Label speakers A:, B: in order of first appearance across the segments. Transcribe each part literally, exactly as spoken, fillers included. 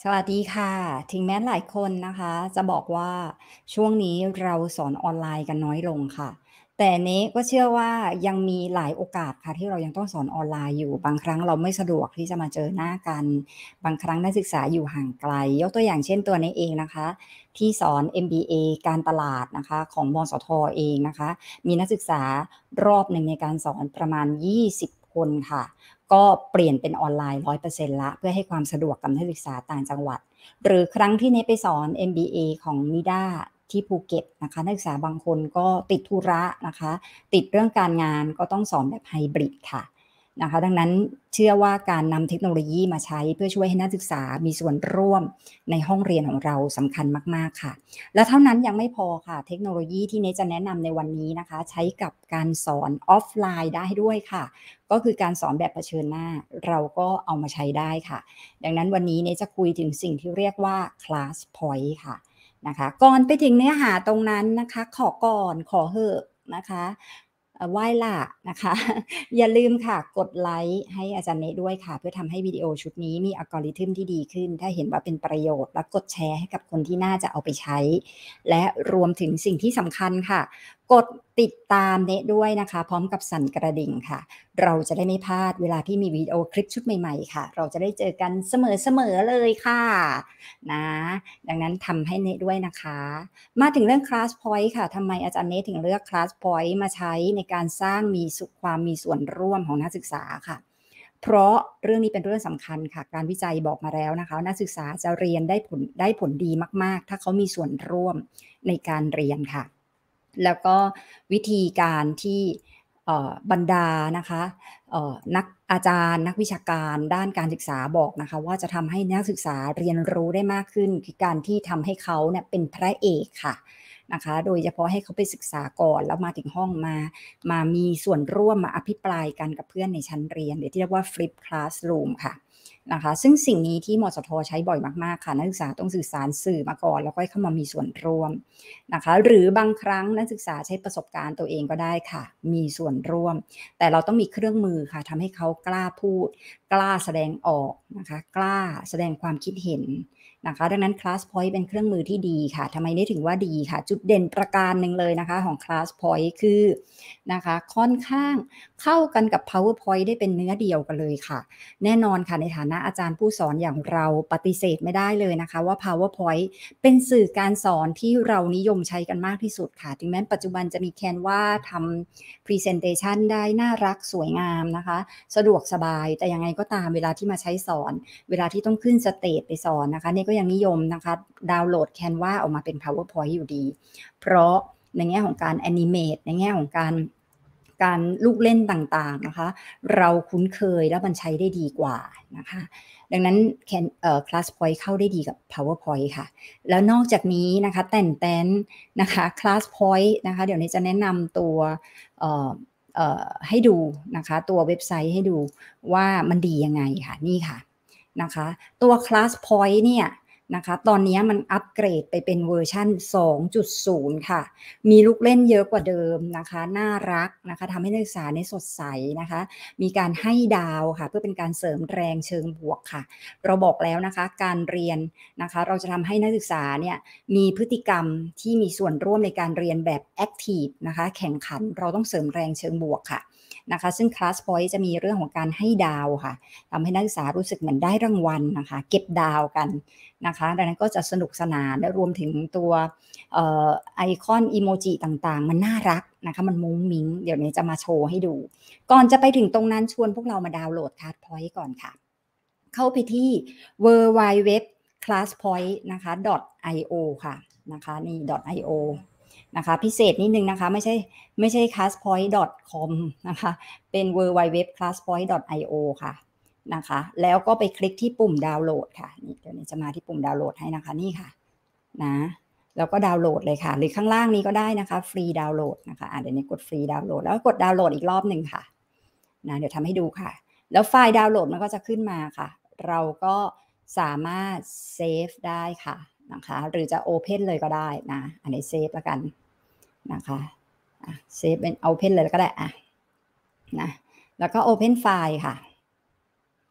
A: สวัสดีค่ะ ถึงแม้หลายคนนะคะจะบอกว่าช่วงนี้เราสอนออนไลน์กันน้อยลงค่ะ แต่เนี้ก็เชื่อว่ายังมีหลายโอกาสค่ะที่เรายังต้องสอนออนไลน์อยู่ บางครั้งเราไม่สะดวกที่จะมาเจอหน้ากัน บางครั้งนักศึกษาอยู่ห่างไกล ยกตัวอย่างเช่นตัวนี้เองนะคะ ที่สอน เอ็ม บี เอ การตลาดนะคะของ มสท. เองนะคะ มีนักศึกษารอบหนึ่งในการสอนประมาณ ยี่สิบ คนค่ะ ก็เปลี่ยนเป็นออนไลน์ ร้อยเปอร์เซ็นต์ แล้ว เพื่อให้ความสะดวกกับนักศึกษาต่างจังหวัด หรือครั้งที่เนไปสอน เอ็ม บี เอ ของนิด้าที่ภูเก็ตนะคะ นักศึกษาบางคนก็ติดธุระนะคะ ติดเรื่องการงานก็ต้องสอนแบบไฮบริดค่ะนะคะ ดังนั้นเชื่อว่าการนำเทคโนโลยีมาใช้เพื่อช่วยให้นักศึกษามีส่วนร่วมในห้องเรียนของเราสำคัญมากๆค่ะ และเท่านั้นยังไม่พอค่ะ เทคโนโลยีที่เนจะแนะนำในวันนี้นะคะ ใช้กับการสอนออฟไลน์ได้ด้วยค่ะ ก็คือการสอนแบบเผชิญหน้า เราก็เอามาใช้ได้ค่ะ ดังนั้นวันนี้เนจะคุยถึงสิ่งที่เรียกว่า คลาสพอยต์ ค่ะนะคะ ก่อนไปถึงเนื้อหาตรงนั้นนะคะ ขอก่อน ขอเหอะนะคะ เอ่อ ไหว้ล่ะนะคะ อย่าลืมค่ะ กดไลก์ให้อาจารย์เนะด้วยค่ะ เพื่อทำให้วิดีโอชุดนี้มี algorithm ที่ดีขึ้น ถ้าเห็นว่าเป็นประโยชน์ และกดแชร์ให้กับคนที่น่าจะเอาไปใช้ และรวมถึงสิ่งที่สำคัญค่ะ กดติดตามเนะด้วยนะคะ พร้อมกับสั่นกระดิ่งค่ะ เราจะได้ไม่พลาดเวลาที่มีวิดีโอคลิปชุดใหม่ ๆ ค่ะ เราจะได้เจอกันเสมอ ๆ เลยค่ะนะ ดังนั้นทำให้เนะด้วยนะคะ มาถึงเรื่อง คลาสพอยต์ ค่ะ ทำไมอาจารย์เนะถึงเลือก คลาสพอยต์ มาใช้ในการสร้างมีสุ ความมีส่วนร่วมของนักศึกษาค่ะ เพราะเรื่องนี้เป็นเรื่องสำคัญค่ะ การวิจัยบอกมาแล้วนะคะว่านักศึกษาจะเรียนได้ผล ได้ผลดีมาก ๆ ถ้าเขามีส่วนร่วมในการเรียนค่ะ แล้วก็วิธีการที่ เอ่อ บรรดานะคะ เอ่อ นัก อาจารย์ นักวิชาการด้านการศึกษาบอกนะคะว่า จะทำให้นักศึกษาเรียนรู้ได้มากขึ้น คือการที่ทำให้เขาเนี่ยเป็นพระเอกค่ะนะคะ โดยเฉพาะให้เขาไปศึกษาก่อน แล้วมาถึงห้องมา มามีส่วนร่วม มาอภิปรายกันกับเพื่อนในชั้นเรียน หรือที่เรียกว่า Flip Classroom ค่ะนะคะ ซึ่งสิ่งนี้ที่ มสท. ใช้บ่อยมาก ๆ ค่ะ นักศึกษาต้องสื่อสารสื่อมาก่อน แล้วค่อยเข้ามามีส่วนร่วมนะคะ หรือบางครั้งนักศึกษาใช้ประสบการณ์ตัวเองก็ได้ค่ะ มีส่วนร่วม แต่เราต้องมีเครื่องมือค่ะ ทำให้เขากล้าพูด กล้าแสดงออกนะคะ กล้าแสดงความคิดเห็นนะคะ ดังนั้น คลาสพอยต์ เป็นเครื่องมือที่ดีค่ะ ทำไมเนะถึงว่าดีค่ะ จุดเด่นประการหนึ่งเลยนะคะของ คลาสพอยต์ คือนะคะ ค่อนข้างเข้ากันกับ พาวเวอร์พอยต์ ได้เป็นเนื้อเดียวกันเลยค่ะ แน่นอนค่ะ ในฐานะอาจารย์ผู้สอนอย่างเราปฏิเสธไม่ได้เลยนะคะว่า พาวเวอร์พอยต์ เป็นสื่อการสอนที่เรานิยมใช้กันมากที่สุดค่ะ ถึงแม้ปัจจุบันจะมี Canva ทำ พรีเซนเทชัน ได้น่ารักสวยงามนะคะ สะดวกสบาย แต่ยังไงก็ตามเวลาที่มาใช้สอน เวลาที่ต้องขึ้นสเตจไปสอนนะคะ เนะก็ยังนิยมนะคะ ดาวน์โหลด Canva ออกมาเป็น พาวเวอร์พอยต์ อยู่ดี เพราะในแง่ของการแอนิเมต ในแง่ของการ การลูกเล่นต่าง ๆ นะคะ เราคุ้นเคยแล้วมันใช้ได้ดีกว่านะคะ ดังนั้น แคน เอ่อ คลาสพอยต์ เข้าได้ดีกับ พาวเวอร์พอยต์ ค่ะ แล้วนอกจากนี้นะคะ แต่นแต๊นนะคะ คลาสพอยต์ นะคะ เดี๋ยวเนะจะแนะนำตัว เอ่อ เอ่อ ให้ดูนะคะ ตัวเว็บไซต์ให้ดูว่ามันดียังไงค่ะ นี่ค่ะนะคะ ตัว คลาสพอยต์ เนี่ยนะคะ ตอนเนี้ยมันอัปเกรดไปเป็นเวอร์ชัน สองจุดศูนย์ ค่ะ มีลูกเล่นเยอะกว่าเดิมนะคะ น่ารักนะคะ ทำให้นักศึกษาเนี่ยสดใสนะคะ มีการให้ดาวค่ะ เพื่อเป็นการเสริมแรงเชิงบวกค่ะ เราบอกแล้วนะคะ การเรียนนะคะ เราจะทำให้นักศึกษาเนี่ยมีพฤติกรรมที่มีส่วนร่วมในการเรียนแบบแอ็กทิฟนะคะ แข่งขัน เราต้องเสริมแรงเชิงบวกค่ะนะคะ ซึ่ง คลาสพอยต์ จะมีเรื่องของการให้ดาวค่ะ ทำให้นักศึกษารู้สึกเหมือนได้รางวัลน่ะค่ะ เก็บดาวกันนะคะ ดังนั้นก็จะสนุกสนาน และรวมถึงตัว เอ่อ ไอคอนอิโมจิต่าง ๆ มันน่ารักนะคะ มันมุ้งมิ้ง เดี๋ยวเนะจะมาโชว์ให้ดู ก่อนจะไปถึงตรงนั้นชวนพวกเรามาดาวน์โหลด คลาสพอยต์ ก่อนค่ะ เข้าไปที่ ดับเบิลยู ดับเบิลยู ดับเบิลยู ดับเบิลยู ดอท คลาสพอยต์ นะคะ .io ค่ะนะคะ นี่ .io นะคะ พิเศษนิดหนึ่งนะคะ ไม่ใช่ ไม่ใช่ คลาสพอยต์ .com นะคะ เป็น ดับเบิลยู ดับเบิลยู ดับเบิลยู ดับเบิลยู ดอท คลาสพอยต์ .io ค่ะนะคะ แล้วก็ไปคลิกที่ปุ่มดาวน์โหลดค่ะ นี่เดี๋ยวเนะจะมาที่ปุ่มดาวน์โหลดให้นะคะ นี่ค่ะ นะ แล้วก็ดาวน์โหลดเลยค่ะ หรือข้างล่างนี้ก็ได้นะคะ ฟรีดาวน์โหลดนะคะ อ่า เดี๋ยวเนะกดฟรีดาวน์โหลด แล้วก็กดดาวน์โหลดอีกรอบหนึ่งค่ะ นะ เดี๋ยวทำให้ดูค่ะ แล้วไฟล์ดาวน์โหลดมันก็จะขึ้นมาค่ะ เราก็สามารถเซฟได้ค่ะนะคะ หรือจะ Open เลยก็ได้นะ อันนี้เซฟแล้วกันนะคะ อะ เซฟเป็น Open เลยก็ได้ อะ นะ แล้วก็ Open ไฟล์ค่ะ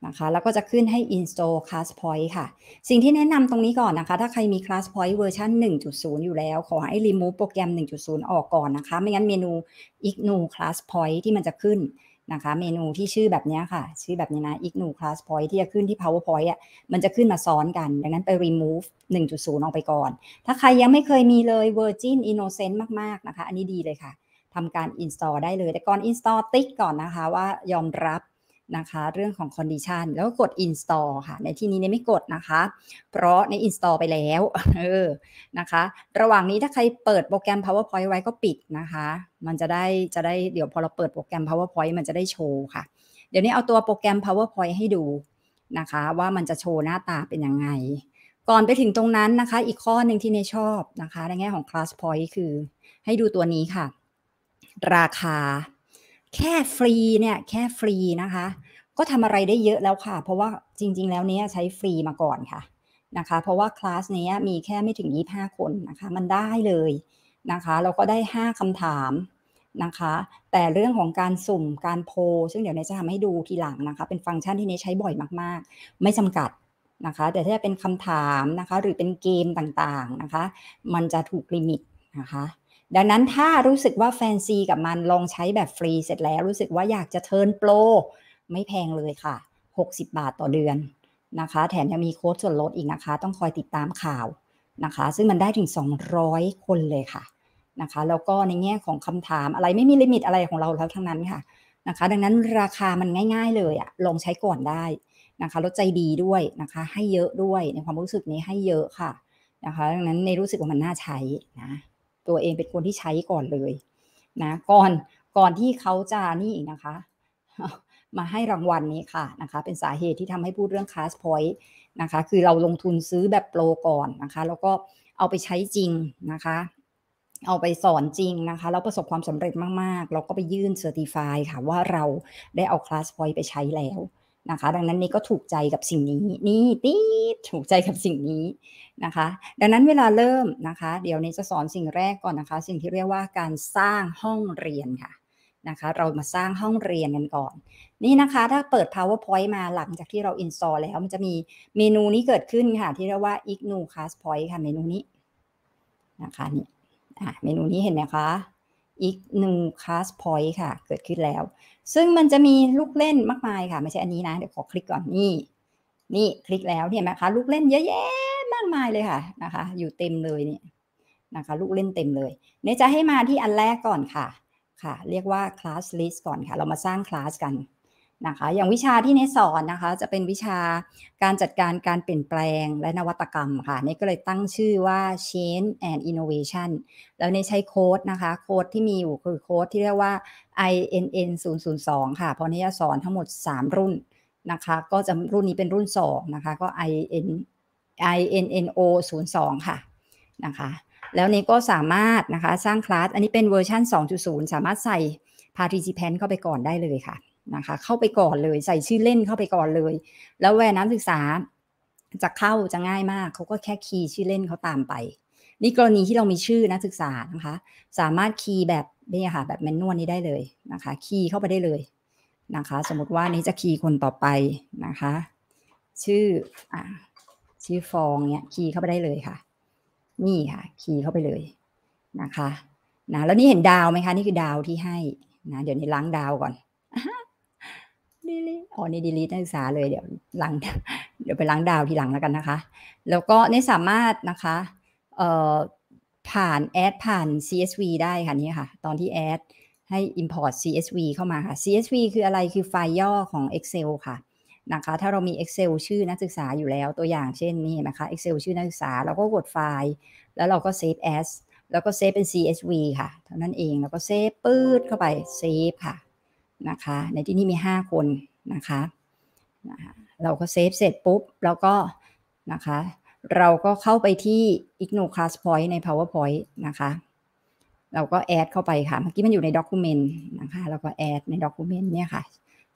A: นะคะแล้วก็จะขึ้นให้ install ClassPoint ค่ะสิ่งที่แนะนำตรงนี้ก่อนนะคะถ้าใครมี ClassPoint เวอร์ชัน หนึ่งจุดศูนย์ อยู่แล้วขอให้ remove โปรแกรม หนึ่งจุดศูนย์ ออกก่อนนะคะไม่งั้นเมนู ไอ จี เอ็น ยู ClassPoint ที่มันจะขึ้นนะคะเมนูที่ชื่อแบบนี้ค่ะชื่อแบบนี้นะ ไอ จี เอ็น ยู ClassPoint ที่จะขึ้นที่ PowerPoint อ่ะมันจะขึ้นมาซ้อนกันดังนั้นไป remove หนึ่งจุดศูนย์ ออกไปก่อนถ้าใครยังไม่เคยมีเลย Virgin Innocent มากๆนะคะอันนี้ดีเลยค่ะทำการ install ได้เลยแต่ก่อน install ติ๊กก่อนนะคะว่ายอมรับนะคะเรื่องของ condition แล้วก็กด install ค่ะในที่นี้เนี่ยไม่กดนะคะเพราะใน install ไปแล้วเออนะคะระหว่างนี้ถ้าใครเปิดโปรแกรม PowerPoint ไว้ก็ปิดนะคะมันจะได้จะได้เดี๋ยวพอเราเปิดโปรแกรม PowerPoint มันจะได้โชว์ค่ะเดี๋ยวนี้เอาตัวโปรแกรม PowerPoint ให้ดูนะคะว่ามันจะโชว์หน้าตาเป็นยังไงก่อนไปถึงตรงนั้นนะคะอีกข้อหนึ่งที่เนชอบนะคะในแง่ของ ClassPoint คือให้ดูตัวนี้ค่ะราคาแค่ฟรีเนี่ยแค่ฟรีนะคะก็ทำอะไรได้เยอะแล้วค่ะเพราะว่าจริงๆแล้วเนี้ยใช้ฟรีมาก่อนค่ะนะคะเพราะว่าคลาสนี้มีแค่ไม่ถึงยี่สิบห้าคนนะคะมันได้เลยนะคะเราก็ได้ห้าคำถามนะคะแต่เรื่องของการสุ่มการโพลซึ่งเดี๋ยวเนยจะทำให้ดูทีหลังนะคะเป็นฟังก์ชันที่เนยใช้บ่อยมากๆไม่จำกัดนะคะแต่ถ้าเป็นคำถามนะคะหรือเป็นเกมต่างๆนะคะมันจะถูกลิมิตนะคะดังนั้นถ้ารู้สึกว่าแฟนซีกับมันลองใช้แบบฟรีเสร็จแล้วรู้สึกว่าอยากจะเทิร์นโปรไม่แพงเลยค่ะหกสิบบาทต่อเดือนนะคะแถมยังมีโค้ดส่วนลดอีกนะคะต้องคอยติดตามข่าวนะคะซึ่งมันได้ถึงสองร้อยคนเลยค่ะนะคะแล้วก็ในแง่ของคำถามอะไรไม่มีลิมิตอะไรของเราแล้วทั้งนั้นค่ะนะคะดังนั้นราคามันง่ายๆเลยอะลองใช้ก่อนได้นะคะลดใจดีด้วยนะคะให้เยอะด้วยในความรู้สึกนี้ให้เยอะค่ะนะคะดังนั้นในรู้สึกว่ามันน่าใช้นะตัวเองเป็นคนที่ใช้ก่อนเลยนะก่อนก่อนที่เขาจะนี่อีกนะคะมาให้รางวัลนี้ค่ะนะคะเป็นสาเหตุที่ทำให้พูดเรื่อง ClassPoint นะคะคือเราลงทุนซื้อแบบโปรก่อนนะคะแล้วก็เอาไปใช้จริงนะคะเอาไปสอนจริงนะคะแล้วประสบความสำเร็จมากๆเราก็ไปยื่น Certify ค่ะว่าเราได้เอา ClassPoint ไปใช้แล้วนะคะดังนั้นนี่ก็ถูกใจกับสิ่งนี้นี่ตีดถูกใจกับสิ่งนี้นะคะดังนั้นเวลาเริ่มนะคะเดี๋ยวนี้จะสอนสิ่งแรกก่อนนะคะสิ่งที่เรียกว่าการสร้างห้องเรียนค่ะนะคะเรามาสร้างห้องเรียนกันก่อนนี่นะคะถ้าเปิด PowerPoint มาหลังจากที่เรา install แล้วมันจะมีเมนูนี้เกิดขึ้นค่ะที่เรียกว่า ไอ จี เอ็น ยู ClassPoint ค่ะเมนูนี้นะคะนี่อ่ะเมนูนี้เห็นไหมคะ ไอ จี เอ็น ยู ClassPoint ค่ะเกิดขึ้นแล้วซึ่งมันจะมีลูกเล่นมากมายค่ะไม่ใช่อันนี้นะเดี๋ยวขอคลิกก่อนนี่นี่คลิกแล้วเห็นไหมคะลูกเล่นเยอะแยะมากมายเลยค่ะนะคะอยู่เต็มเลยนี่นะคะลูกเล่นเต็มเลยเนี่ยจะให้มาที่อันแรกก่อนค่ะค่ะเรียกว่า class list ก่อนค่ะเรามาสร้างคลาสกันนะคะอย่างวิชาที่เนสอนนะคะจะเป็นวิชาการจัดการการเปลี่ยนแปลงและนวัตกรรมค่ะเนก็เลยตั้งชื่อว่า change and innovation แล้วเนใช้โค้ดนะคะโค้ดที่มีอยู่คือโค้ดที่เรียกว่า ไอ เอ็น เอ็น ศูนย์ ศูนย์ สอง ค่ะเพราะเนจะสอนทั้งหมดสามรุ่นนะคะก็จะรุ่นนี้เป็นรุ่นสองนะคะก็ ไอ เอ็น ไอ เอ็น เอ็น โอ ศูนย์ สอง ค่ะนะคะแล้วนี้ก็สามารถนะคะสร้างคลาสอันนี้เป็นเวอร์ชัน สองจุดศูนย์ สามารถใส่ participant เข้าไปก่อนได้เลยค่ะนะคะเข้าไปก่อนเลยใส่ชื่อเล่นเข้าไปก่อนเลยแล้วแวร์นักศึกษาจะเข้าจะง่ายมากเขาก็แค่คีย์ชื่อเล่นเขาตามไปนี่กรณีที่เรามีชื่อนักศึกษานะคะสามารถคีย์แบบนี่ค่ะแบบแมนนวลนี้ได้เลยนะคะคีย์เข้าไปได้เลยนะคะสมมติว่านี้จะคีย์คนต่อไปนะคะชื่ออ่าชื่อฟองเนี่ยคีย์เข้าไปได้เลยค่ะนี่ค่ะคีย์เข้าไปเลยนะคะนะแล้วนี่เห็นดาวไหมคะนี่คือดาวที่ให้นะเดี๋ยวนี้ล้างดาวก่อนดีลีอ๋อนี่ดีลีนักศึกษาเลยเดี๋ยวล้างเดี๋ยวไปล้างดาวทีหลังแล้วกันนะคะแล้วก็นี่สามารถนะคะเอ่อผ่านแอดผ่าน ซี เอส วี ได้ค่ะนี่ค่ะตอนที่แอดให้ import ซี เอส วี เข้ามาค่ะ ซี เอส วี คืออะไรคือไฟล์ย่อของ Excel ค่ะนะคะถ้าเรามี Excel ชื่อนักศึกษาอยู่แล้วตัวอย่างเช่นนี่นะคะ Excel ชื่อนักศึกษาเราก็กดไฟล์แล้วเราก็ save as แล้วก็เซฟเป็น ซี เอส วี ค่ะเท่านั้นเองแล้วก็เซฟปื๊ดเข้าไปเซฟค่ะนะคะในที่นี้มีห้าคนนะคะเราก็เซฟเสร็จปุ๊บแล้วก็นะคะเราก็เข้าไปที่ ไอ จี เอ็น ยู ClassPoint ใน PowerPoint นะคะเราก็แอดเข้าไปค่ะเมื่อกี้มันอยู่ใน document นะคะแล้วก็แอดใน document เนี่ยค่ะ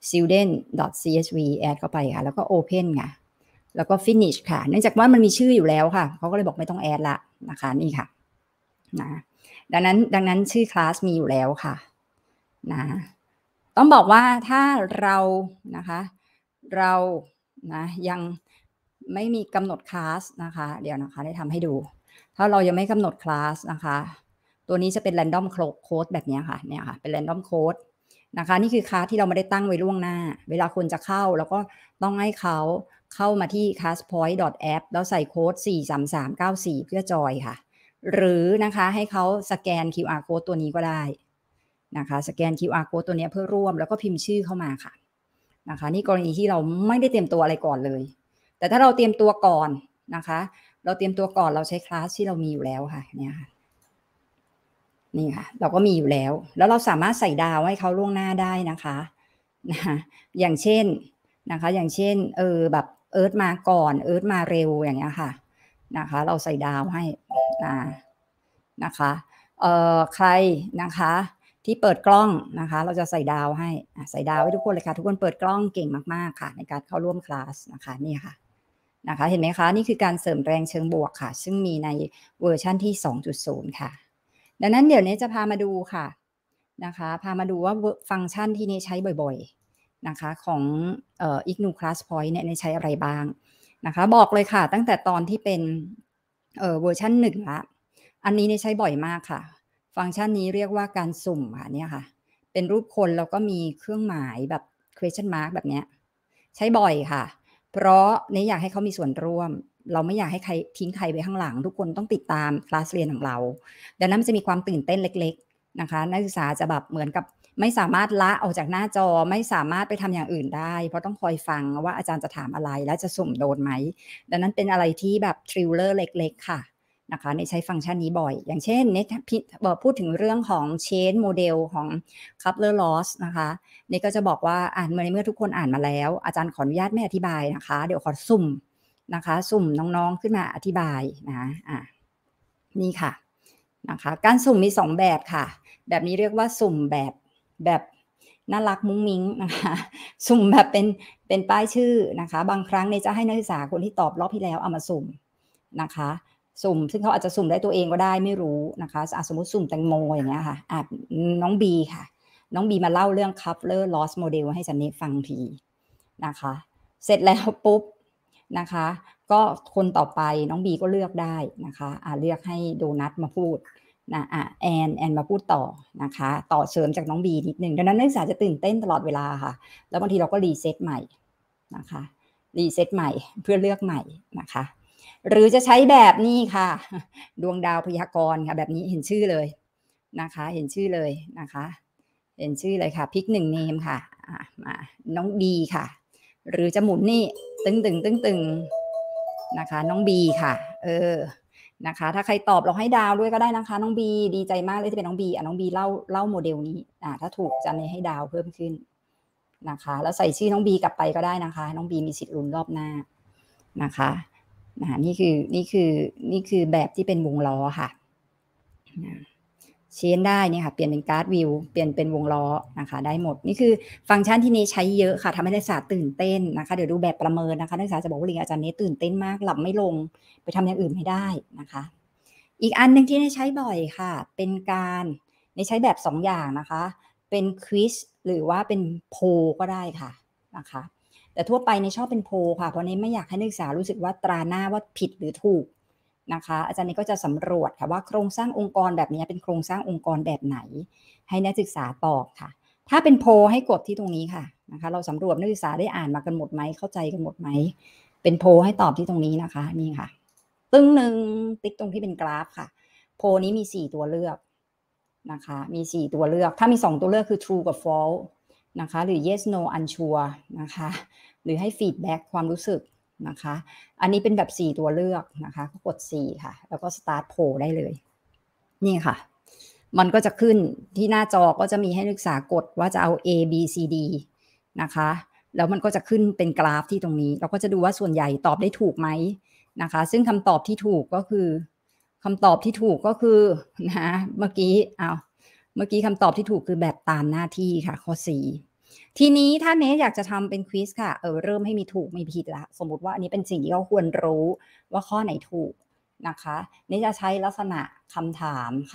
A: student.csv แอดเข้าไปค่ะแล้วก็ open ค่ะแล้วก็ finish ค่ะเนื่องจากว่ามันมีชื่ออยู่แล้วค่ะเขาก็เลยบอกไม่ต้องแอดละนะคะนี่ค่ะนะดังนั้นดังนั้นชื่อคลาสมีอยู่แล้วค่ะนะต้องบอกว่าถ้าเรานะคะเรานะยังไม่มีกำหนดคลาสนะคะเดี๋ยวนะคะได้ทำให้ดูถ้าเรายังไม่กำหนดคลาสนะคะตัวนี้จะเป็น random code แบบนี้ค่ะเนี่ยค่ะเป็น random code นะคะนี่คือคลาสที่เราไม่ได้ตั้งไว้ล่วงหน้าเวลาคนจะเข้าแล้วก็ต้องให้เขาเข้ามาที่ classpoint.app แล้วใส่โค้ดสี่ สาม สาม เก้า สี่เพื่อจอยค่ะหรือนะคะให้เขาสแกน คิว อาร์ code ตัวนี้ก็ได้นะคะสแกน คิว อาร์ code ตัวนี้เพื่อร่วมแล้วก็พิมพ์ชื่อเข้ามาค่ะนะคะนี่กรณีที่เราไม่ได้เตรียมตัวอะไรก่อนเลยแต่ถ้าเราเตรียมตัวก่อนนะคะเราเตรียมตัวก่อนเราใช้คลาสที่เรามีอยู่แล้วค่ะเนี่ยค่ะนี่ค่ะเราก็มีอยู่แล้วแล้วเราสามารถใส่ดาวให้เขาล่วงหน้าได้นะคะนะคะอย่างเช่นนะคะอย่างเช่นเออแบบเอิร์ธมาก่อนเอิร์ธมาเร็วอย่างเงี้ยค่ะนะคะเราใส่ดาวให้อ่านะคะเอ่อใครนะคะที่เปิดกล้องนะคะเราจะใส่ดาวให้ใส่ดาวให้ทุกคนเลยค่ะทุกคนเปิดกล้องเก่งมากๆค่ะในการเข้าร่วมคลาสนะคะนี่ค่ะนะคะเห็นไหมคะนี่คือการเสริมแรงเชิงบวกค่ะซึ่งมีในเวอร์ชันที่ สองจุดศูนย์ ค่ะดังนั้นเดี๋ยวนี้จะพามาดูค่ะนะคะพามาดูว่าฟังก์ชันที่นี้ใช้บ่อยๆนะคะของเอ่อ อี จี เอ็น ยู Class Point เนี่ยใช้อะไรบ้างนะคะบอกเลยค่ะตั้งแต่ตอนที่เป็นเอ่อเวอร์ชันหนึ่งละอันนี้เนี่ยใช้บ่อยมากค่ะฟังก์ชันนี้เรียกว่าการสุ่มค่ะเนี่ยค่ะเป็นรูปคนแล้วก็มีเครื่องหมายแบบ question mark แบบเนี้ยใช้บ่อยค่ะเพราะเนี่ยอยากให้เขามีส่วนร่วมเราไม่อยากให้ใครทิ้งใครไว้ข้างหลังทุกคนต้องติดตามคลาสเรียนของเราดังนั้นมันจะมีความตื่นเต้นเล็กๆนะคะนักศึกษาจะแบบเหมือนกับไม่สามารถละออกจากหน้าจอไม่สามารถไปทำอย่างอื่นได้เพราะต้องคอยฟังว่าอาจารย์จะถามอะไรและจะสุ่มโดนไหมดังนั้นเป็นอะไรที่แบบทริลเลอร์เล็กๆค่ะนะคะในใช้ฟังก์ชันนี้บ่อยอย่างเช่นเนพูดถึงเรื่องของ Chain Model ของ Coupler Loss นะคะนี่ก็จะบอกว่าอ่านในเมื่อทุกคนอ่านมาแล้วอาจารย์ขออนุญาตไม่อธิบายนะคะเดี๋ยวขอสุ่มนะคะสุ่มน้องๆขึ้นมาอธิบายนะอ่ะนี่ค่ะนะคะการสุ่มมีสองแบบค่ะแบบนี้เรียกว่าสุ่มแบบแบบน่ารักมุ้งมิ้งนะคะสุ่มแบบเป็นเป็นป้ายชื่อนะคะบางครั้งเนี่ยจะให้นักศึกษาคนที่ตอบรอบที่แล้วเอามาสุ่มนะคะสุ่มซึ่งเขาอาจจะสุ่มได้ตัวเองก็ได้ไม่รู้นะคะสมมติสุ่มแตงโมอย่างเงี้ยค่ะอ่ะน้องบีค่ะน้องบีมาเล่าเรื่อง Coupler Loss Model ให้จันนี่ฟังทีนะคะเสร็จแล้วปุ๊บนะคะก็คนต่อไปน้องบีก็เลือกได้นะคะอ่ะเลือกให้โดนัทมาพูดนะอ่ะแอนแอนมาพูดต่อนะคะต่อเสริมจากน้องบีนิดนึงดังนั้นนักศึกษาจะตื่นเต้นตลอดเวลาค่ะแล้วบางทีเราก็รีเซ็ตใหม่นะคะรีเซ็ตใหม่เพื่อเลือกใหม่นะคะหรือจะใช้แบบนี้ค่ะดวงดาวพยากรณ์ค่ะแบบนี้เห็นชื่อเลยนะคะเห็นชื่อเลยนะคะเห็นชื่อเลยค่ะพิกหนึ่งเนมค่ะอ่ะมาน้องบีค่ะหรือจะหมุนนี่ตึงตึงตึงตึงนะคะน้องบีค่ะเออนะคะถ้าใครตอบเราให้ดาวด้วยก็ได้นะคะน้องบีดีใจมากเลยที่เป็นน้องบีอ่ะน้องบีเล่าเล่าโมเดลนี้อ่ะถ้าถูกจะในให้ดาวเพิ่มขึ้นนะคะแล้วใส่ชื่อน้องบีกลับไปก็ได้นะคะน้องบีมีสิทธิ์ลุ้นรอบหน้านะคะนะนี่คือนี่คือนี่คือแบบที่เป็นวงล้อค่ะเชนได้เนี่ยค่ะเปลี่ยนเป็นการ์ดวิวเปลี่ยนเป็นวงล้อนะคะได้หมดนี่คือฟังก์ชันที่นี้ใช้เยอะค่ะทำให้นักศึกษาตื่นเต้นนะคะเดี๋ยวดูแบบประเมินนะคะนักศึกษาจะบอกว่าเรียนอาจารย์นี้ตื่นเต้นมากหลับไม่ลงไปทำอย่างอื่นไม่ได้นะคะอีกอันหนึ่งที่ได้ใช้บ่อยค่ะเป็นการในใช้แบบสองอย่างนะคะเป็นควิสหรือว่าเป็นโพลก็ได้ค่ะนะคะแต่ทั่วไปในชอบเป็นโพลค่ะเพราะนี้ไม่อยากให้นักศึกษารู้สึกว่าตราหน้าว่าผิดหรือถูกนะคะอาจารย์นี้ก็จะสำรวจค่ะว่าโครงสร้างองค์กรแบบนี้เป็นโครงสร้างองค์กรแบบไหนให้นักศึกษาตอบค่ะถ้าเป็นโพลให้กดที่ตรงนี้ค่ะนะคะเราสำรวจนักศึกษาได้อ่านมากันหมดไหมเข้าใจกันหมดไหมเป็นโพลให้ตอบที่ตรงนี้นะคะนี่ค่ะตึ้งหนึ่งติ๊กตรงที่เป็นกราฟค่ะโพลนี้มีสี่ตัวเลือกนะคะมีสี่ตัวเลือกถ้ามีสองตัวเลือกคือ true กับ false นะคะหรือ yes no unsure นะคะหรือให้ feedback ความรู้สึกนะคะอันนี้เป็นแบบสี่ตัวเลือกนะคะก็กดสี่ค่ะแล้วก็ start poll ได้เลยนี่ค่ะมันก็จะขึ้นที่หน้าจอก็จะมีให้นักศึกษากดว่าจะเอา A B C D นะคะแล้วมันก็จะขึ้นเป็นกราฟที่ตรงนี้เราก็จะดูว่าส่วนใหญ่ตอบได้ถูกไหมนะคะซึ่งคำตอบที่ถูกก็คือคำตอบที่ถูกก็คือนะเมื่อกี้เอาเมื่อกี้คำตอบที่ถูกคือแบบตามหน้าที่ค่ะข้อสี่ทีนี้ถ้าเนสอยากจะทำเป็นควิสค่ะเออเริ่มให้มีถูกมีผิดละสมมติว่าอันนี้เป็นสิ่งที่เขาควรรู้ว่าข้อไหนถูกนะคะเนสจะใช้ลักษณะคำถามค่ะ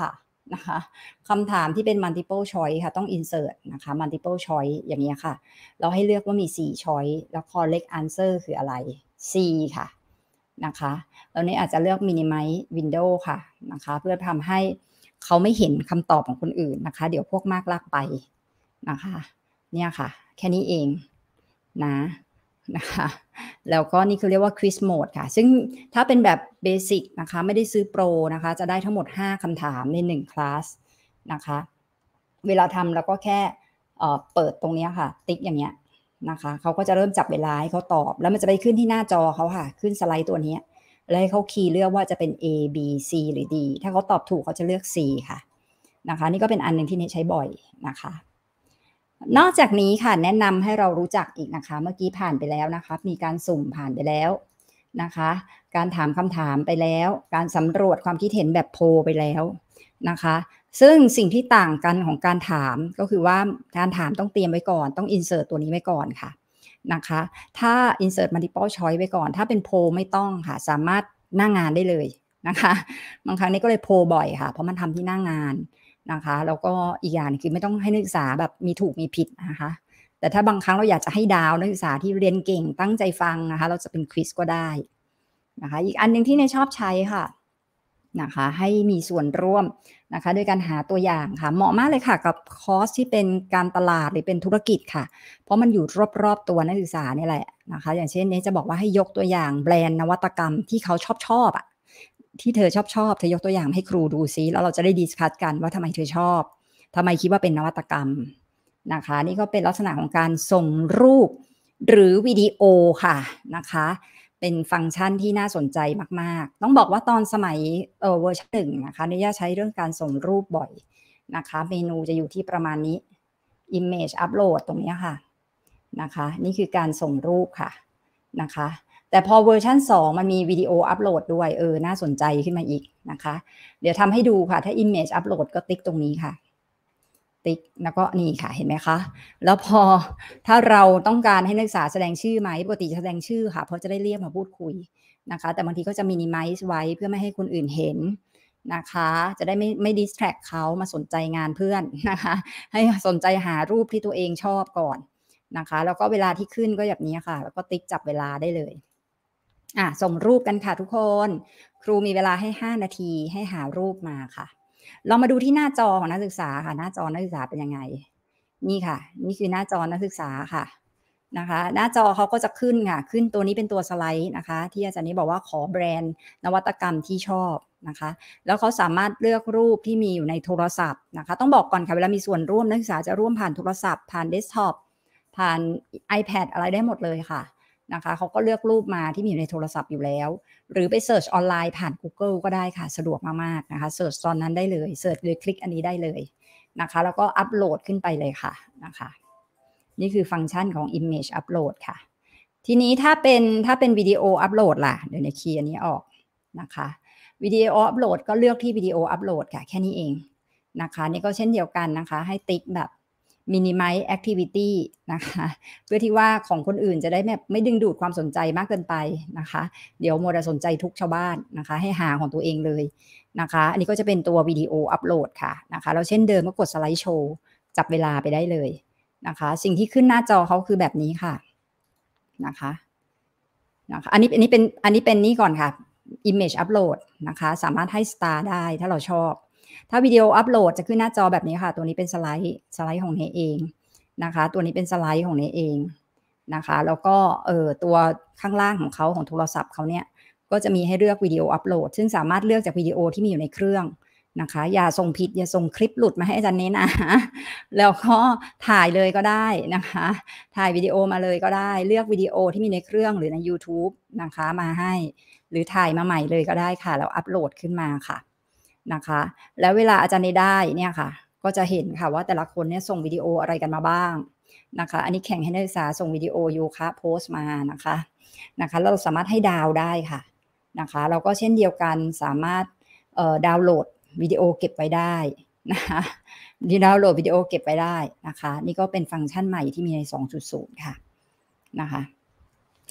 A: นะคะคำถามที่เป็น multiple choice ค่ะต้อง insert นะคะ multiple choice อย่างเงี้ยค่ะเราให้เลือกว่ามีสี่ choice แล้ว correct answer คืออะไร C ค่ะนะคะแล้วนี้อาจจะเลือก minimize window ค่ะนะคะเพื่อทำให้เขาไม่เห็นคำตอบของคนอื่นนะคะเดี๋ยวพวกมากลากไปนะคะเนี่ยค่ะแค่นี้เองนะนะคะแล้วก็นี่คือเรียกว่า quiz mode ค่ะซึ่งถ้าเป็นแบบเบสิกนะคะไม่ได้ซื้อโปรนะคะจะได้ทั้งหมดห้าคำถามในหนึ่งคลาสนะคะเวลาทำเราก็แค่เอ่อเปิดตรงนี้ค่ะติ๊กอย่างเงี้ยนะคะเขาก็จะเริ่มจับเวลาให้เขาตอบแล้วมันจะไปขึ้นที่หน้าจอเขาค่ะขึ้นสไลด์ตัวนี้แล้วให้เขาคีย์เลือกว่าจะเป็น A B C หรือ D ถ้าเขาตอบถูกเขาจะเลือก C ค่ะนะคะนี่ก็เป็นอันหนึ่งที่เนใช้บ่อยนะคะนอกจากนี้ค่ะแนะนำให้เรารู้จักอีกนะคะเมื่อกี้ผ่านไปแล้วนะคะมีการสุ่มผ่านไปแล้วนะคะการถามคำถามไปแล้วการสำรวจความคิดเห็นแบบโพลไปแล้วนะคะซึ่งสิ่งที่ต่างกันของการถามก็คือว่าการถามต้องเตรียมไว้ก่อนต้อง insert ตัวนี้ไว้ก่อนค่ะนะคะถ้า insert multiple choice ไว้ก่อนถ้าเป็นโพลไม่ต้องค่ะสามารถหน้างานได้เลยนะคะบางครั้งนี้ก็เลยโพลบ่อยค่ะเพราะมันทำที่หน้างานนะคะแล้วก็อีกอย่างคือไม่ต้องให้นักศึกษาแบบมีถูกมีผิดนะคะแต่ถ้าบางครั้งเราอยากจะให้ดาวนักศึกษาที่เรียนเก่งตั้งใจฟังนะคะเราจะเป็นควิซก็ได้นะคะอีกอันนึงที่เนยชอบใช้ค่ะนะคะให้มีส่วนร่วมนะคะด้วยการหาตัวอย่างค่ะเหมาะมากเลยค่ะกับคอร์สที่เป็นการตลาดหรือเป็นธุรกิจค่ะเพราะมันอยู่รอบๆตัวนักศึกษานี่แหละนะคะอย่างเช่นนี้จะบอกว่าให้ยกตัวอย่างแบรนด์นวัตกรรมที่เขาชอบชอบอ่ะที่เธอชอบชอบเธอยกตัวอย่างให้ครูดูซิแล้วเราจะได้ดิสคัสกันว่าทำไมเธอชอบทำไมคิดว่าเป็นนวัตกรรมนะคะนี่ก็เป็นลักษณะของการส่งรูปหรือวิดีโอค่ะนะคะเป็นฟังก์ชันที่น่าสนใจมากๆต้องบอกว่าตอนสมัยเอ่อเวอร์ชันหนึ่งนะคะนิยาใช้เรื่องการส่งรูปบ่อยนะคะเมนูจะอยู่ที่ประมาณนี้ image upload ตรงนี้ค่ะนะคะนี่คือการส่งรูปค่ะนะคะแต่พอเวอร์ชันสองมันมีวิดีโออัปโหลดด้วยเออน่าสนใจขึ้นมาอีกนะคะเดี๋ยวทำให้ดูค่ะถ้า image upload ก็ติ๊กตรงนี้ค่ะติ๊กแล้วก็นี่ค่ะเห็นไหมคะแล้วพอถ้าเราต้องการให้นักศึกษาแสดงชื่อไหมปกติจะแสดงชื่อค่ะเพราะจะได้เรียกมาพูดคุยนะคะแต่บางทีก็จะ minimize ไว้เพื่อไม่ให้คนอื่นเห็นนะคะจะได้ไม่ไม่ distract เขามาสนใจงานเพื่อนนะคะให้สนใจหารูปที่ตัวเองชอบก่อนนะคะแล้วก็เวลาที่ขึ้นก็แบบนี้ค่ะแล้วก็ติ๊กจับเวลาได้เลยอ่ะส่งรูปกันค่ะทุกคนครูมีเวลาให้ห้านาทีให้หารูปมาค่ะเรามาดูที่หน้าจอของนักศึกษาค่ะหน้าจอนักศึกษาเป็นยังไงนี่ค่ะนี่คือหน้าจอนักศึกษาค่ะนะคะหน้าจอเขาก็จะขึ้นค่ะขึ้นตัวนี้เป็นตัวสไลด์นะคะที่อาจารย์นี้บอกว่าขอแบรนด์นวัตกรรมที่ชอบนะคะแล้วเขาสามารถเลือกรูปที่มีอยู่ในโทรศัพท์นะคะต้องบอกก่อนค่ะเวลามีส่วนร่วมนักศึกษาจะร่วมผ่านโทรศัพท์ผ่านเดสก์ท็อปผ่าน iPad อะไรได้หมดเลยค่ะนะคะเขาก็เลือกรูปมาที่มีอยู่ในโทรศัพท์อยู่แล้วหรือไปเสิร์ชออนไลน์ผ่าน Google ก็ได้ค่ะสะดวกมากๆนะคะเสิร์ชตอนนั้นได้เลยเสิร์ชเลยคลิกอันนี้ได้เลยนะคะแล้วก็อัปโหลดขึ้นไปเลยค่ะนะคะนี่คือฟังก์ชันของ Image Upload ค่ะทีนี้ถ้าเป็นถ้าเป็นวิดีโออัปโหลดล่ะเดี๋ยวในคีย์อันนี้ออกนะคะวิดีโออัปโหลดก็เลือกที่วิดีโออัปโหลดค่ะแค่นี้เองนะคะนี่ก็เช่นเดียวกันนะคะให้ติ๊กแบบ minimize activity นะคะเพื่อที่ว่าของคนอื่นจะได้แบบไม่ดึงดูดความสนใจมากเกินไปนะคะเดี๋ยวมัวแต่สนใจทุกชาวบ้านนะคะให้หาของตัวเองเลยนะคะอันนี้ก็จะเป็นตัววิดีโออัปโหลดค่ะนะคะแล้วเช่นเดิมก็กดสไลด์โชว์จับเวลาไปได้เลยนะคะสิ่งที่ขึ้นหน้าจอเขาคือแบบนี้ค่ะนะคะนะคะอันนี้อันนี้เป็นอันนี้เป็นนี่ก่อนค่ะ image upload นะคะสามารถให้ star ได้ถ้าเราชอบถ้าวิดีโออัปโหลดจะขึ้นหน้าจอแบบนี้ค่ะตัวนี้เป็นสไลด์สไลด์ของเนเองนะคะตัวนี้เป็นสไลด์ของเนเองนะคะแล้วก็เอ่อตัวข้างล่างของเขาของโทรศัพท์เขาเนี่ยก็จะมีให้เลือกวิดีโออัปโหลดซึ่งสามารถเลือกจากวิดีโอที่มีอยู่ในเครื่องนะคะอย่าส่งผิดอย่าส่งคลิปหลุดมาให้อาจารย์เน้นนะแล้วก็ถ่ายเลยก็ได้นะคะถ่ายวิดีโอมาเลยก็ได้เลือกวิดีโอที่มีในเครื่องหรือใน YouTube นะคะมาให้หรือถ่ายมาใหม่เลยก็ได้ค่ะแล้วอัปโหลดขึ้นมาค่ะนะคะแล้วเวลาอาจารย์เนได้เนี่ยค่ะก็จะเห็นค่ะว่าแต่ละคนเนี่ยส่งวิดีโออะไรกันมาบ้างนะคะอันนี้แข่งให้นักศึกษาส่งวิดีโอโยคะโพสต์มานะคะนะคะเราสามารถให้ดาวได้ค่ะนะคะเราก็เช่นเดียวกันสามารถเอ่อดาวน์โหลดวิดีโอเก็บไว้ได้นะคะดาวน์โหลดวิดีโอเก็บไว้ได้นะคะนี่ก็เป็นฟังก์ชันใหม่ที่มีใน สองจุดศูนย์ ค่ะนะคะ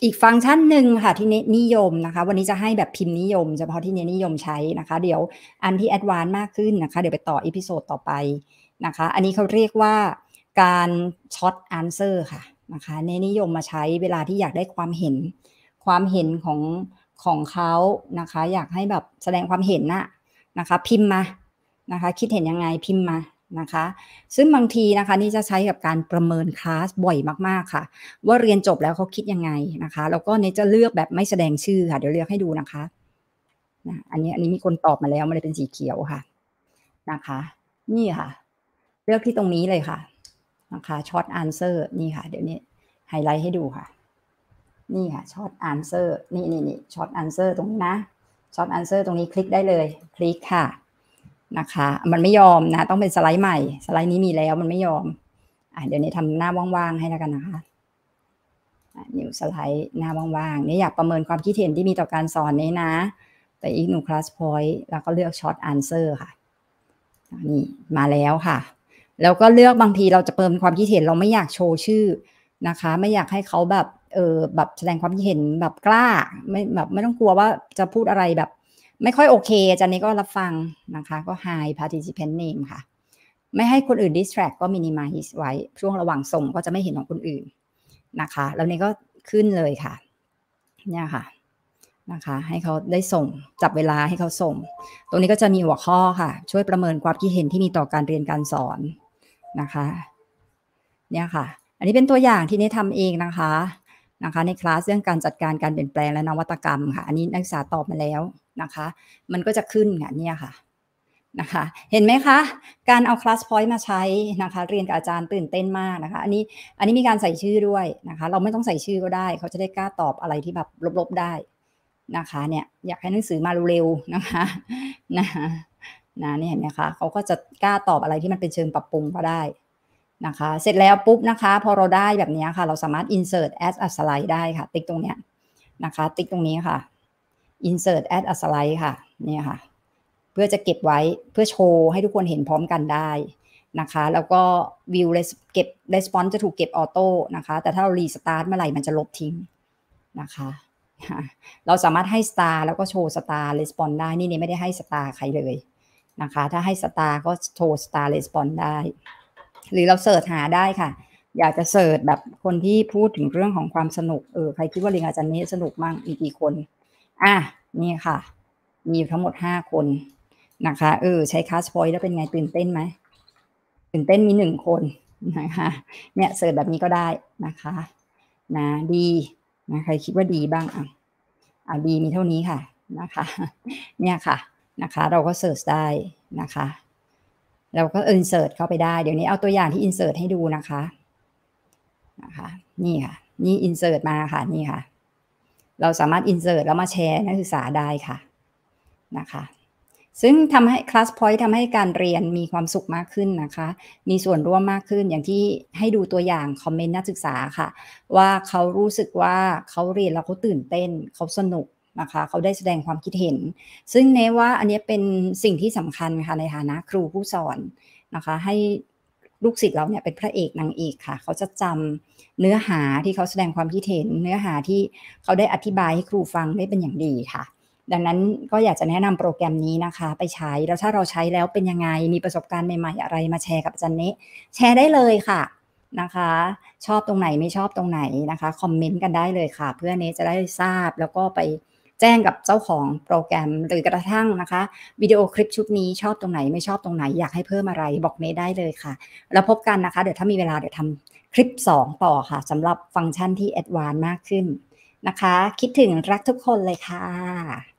A: อีกฟังก์ชันหนึ่งค่ะที่เน้นนิยมนะคะวันนี้จะให้แบบพิมพ์นิยมเฉพาะที่เน้นนิยมใช้นะคะเดี๋ยวอันที่แอดวานซ์มากขึ้นนะคะเดี๋ยวไปต่อ episode ต่อไปนะคะอันนี้เขาเรียกว่าการ short answer ค่ะนะคะเน้นนิยมมาใช้เวลาที่อยากได้ความเห็นความเห็นของของเขานะคะอยากให้แบบแสดงความเห็นน่ะนะคะพิมพ์มานะคะคิดเห็นยังไงพิมพ์มานะคะซึ่งบางทีนะคะนี่จะใช้กับการประเมินคลาสบ่อยมากๆค่ะว่าเรียนจบแล้วเขาคิดยังไงนะคะแล้วก็เนี่ยจะเลือกแบบไม่แสดงชื่อค่ะเดี๋ยวเลือกให้ดูนะคะนะอันนี้อันนี้มีคนตอบมาแล้วมันเลยเป็นสีเขียวค่ะนะคะนี่ค่ะเลือกที่ตรงนี้เลยค่ะนะคะ short answer นี่ค่ะเดี๋ยวนี้ไฮไลท์ให้ดูค่ะนี่ค่ะ short answer นี่นี่นี่ short answer ตรงนี้นะ short answer ตรงนี้คลิกได้เลยคลิกค่ะนะคะมันไม่ยอมนะต้องเป็นสไลด์ใหม่สไลด์นี้มีแล้วมันไม่ยอมอ่ะเดี๋ยวนี้ทำหน้าว่างๆให้แล้วกันนะคะนิวสไลด์หน้าว่างๆนี่อยากประเมินความคิดเห็นที่มีต่อการสอนนี้นะแต่อีกหนู class point แล้วก็เลือก short answer ค่ะนี่มาแล้วค่ะแล้วก็เลือกบางทีเราจะประเมินความคิดเห็นเราไม่อยากโชว์ชื่อนะคะไม่อยากให้เขาแบบเออแบบแสดงความคิดเห็นแบบกล้าไม่แบบไม่ต้องกลัวว่าจะพูดอะไรแบบไม่ค่อยโอเคอาจารย์นี้ก็รับฟังนะคะก็ high participant name ค่ะไม่ให้คนอื่น distract ก็ minimize ไว้ช่วงระหว่างส่งก็จะไม่เห็นของคนอื่นนะคะแล้วนี่ก็ขึ้นเลยค่ะเนี่ยค่ะนะคะให้เขาได้ส่งจับเวลาให้เขาส่งตรงนี้ก็จะมีหัวข้อค่ะช่วยประเมินความคิดเห็นที่มีต่อการเรียนการสอนนะคะเนี่ยค่ะอันนี้เป็นตัวอย่างที่นี่ทำเองนะคะนะคะในคลาสเรื่องการจัดการการเปลี่ยนแปลงและนวัตกรรมค่ะอันนี้นักศึกษาตอบมาแล้วนะคะมันก็จะขึ้นค่ะเนี่ยค่ะนะคะเห็นไหมคะการเอา class point มาใช้นะคะเรียนกับอาจารย์ตื่นเต้นมากนะคะอันนี้อันนี้มีการใส่ชื่อด้วยนะคะเราไม่ต้องใส่ชื่อก็ได้เขาจะได้กล้าตอบอะไรที่แบบลบๆได้นะคะเนี่ยอยากให้หนังสือมาเร็วๆนะคะนะคะนะนี่เห็นไหมคะเขาก็จะกล้าตอบอะไรที่มันเป็นเชิงปรับปรุงก็ได้นะคะเสร็จแล้วปุ๊บนะคะพอเราได้แบบนี้ค่ะเราสามารถ insert as a slide ได้ค่ะติ๊กตรงเนี้ยนะคะติ๊กตรงนี้ค่ะ insert as a slide ค่ะเนี่ยค่ะเพื่อจะเก็บไว้เพื่อโชว์ให้ทุกคนเห็นพร้อมกันได้นะคะแล้วก็ view เก็บ response จะถูกเก็บออโต้นะคะแต่ถ้าเรา restart เมื่อไหร่มันจะลบทิ้งนะคะเราสามารถให้ star แล้วก็โชว์ star response ได้นี่ไม่ได้ให้ star ใครเลยนะคะถ้าให้ star ก็โชว์ star response ได้หรือเราเสิร์ชหาได้ค่ะอยากจะเสิร์ชแบบคนที่พูดถึงเรื่องของความสนุกเออใครคิดว่าเรียนอาจารย์นี้สนุกมั่งมีกี่คนอ่ะนี่ค่ะมีทั้งหมดห้าคนนะคะเออใช้ class point แล้วเป็นไงตื่นเต้นไหมตื่นเต้นมีหนึ่งคนนะคะเนี่ยเสิร์ชแบบนี้ก็ได้นะคะนะดีนะใครคิดว่าดีบ้างอ่ะอ่ะดีมีเท่านี้ค่ะนะคะเนี่ยค่ะนะคะเราก็เสิร์ชได้นะคะเราก็ insert เข้าไปได้เดี๋ยวนี้เอาตัวอย่างที่ insert ให้ดูนะคะนะคะนี่ค่ะนี่ insert มาค่ะนี่ค่ะเราสามารถ insert แล้วมาแชร์นักศึกษาได้ค่ะนะคะซึ่งทำให้ class point ทำให้การเรียนมีความสุขมากขึ้นนะคะมีส่วนร่วมมากขึ้นอย่างที่ให้ดูตัวอย่างคอมเมนต์นักศึกษาค่ะว่าเขารู้สึกว่าเขาเรียนแล้วเขาตื่นเต้นเขาสนุกนะคะเขาได้แสดงความคิดเห็นซึ่งเนว่าอันนี้เป็นสิ่งที่สำคัญค่ะในฐานะครูผู้สอนนะคะให้ลูกศิษย์เราเนี่ยเป็นพระเอกนางเอกค่ะเขาจะจำเนื้อหาที่เขาแสดงความคิดเห็นเนื้อหาที่เขาได้อธิบายให้ครูฟังได้เป็นอย่างดีค่ะดังนั้นก็อยากจะแนะนำโปรแกรมนี้นะคะไปใช้แล้วถ้าเราใช้แล้วเป็นยังไงมีประสบการณ์ใหม่ๆอะไรมาแชร์กับอาจารย์เนะแชร์ได้เลยค่ะนะคะชอบตรงไหนไม่ชอบตรงไหนนะคะคอมเมนต์กันได้เลยค่ะเพื่อเนะจะได้ทราบแล้วก็ไปแจ้งกับเจ้าของโปรแกรมหรือกระทั่งนะคะวิดีโอคลิปชุดนี้ชอบตรงไหนไม่ชอบตรงไหนอยากให้เพิ่มอะไรบอกเนะได้เลยค่ะแล้วพบกันนะคะเดี๋ยวถ้ามีเวลาเดี๋ยวทำคลิปสองต่อค่ะสำหรับฟังก์ชันที่แอดวานซ์มากขึ้นนะคะคิดถึงรักทุกคนเลยค่ะ